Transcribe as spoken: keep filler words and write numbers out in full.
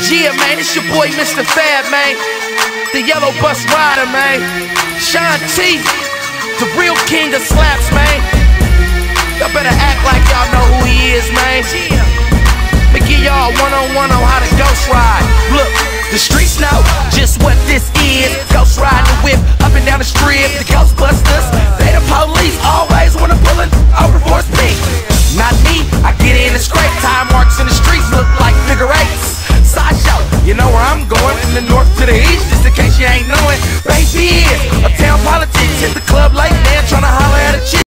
Yeah, man, it's your boy Mister Fab, man. The yellow bus rider, man. Sean T, the real king of slaps, man. Y'all better act like y'all know who he is, man. Let me give y'all one-on-one on how to ghost ride. Look, the streets know just what this is. Ghost riding the whip up and down the strip. The Ghostbusters, they the police. Always wanna pull it over for a speed. Not me, I get in and scrape. Time marks in the streets look like figure eights. Sideshow, you know where I'm going, from the north to the east, just in case you ain't knowing. Baby is a town politics, hit the club late, man, tryna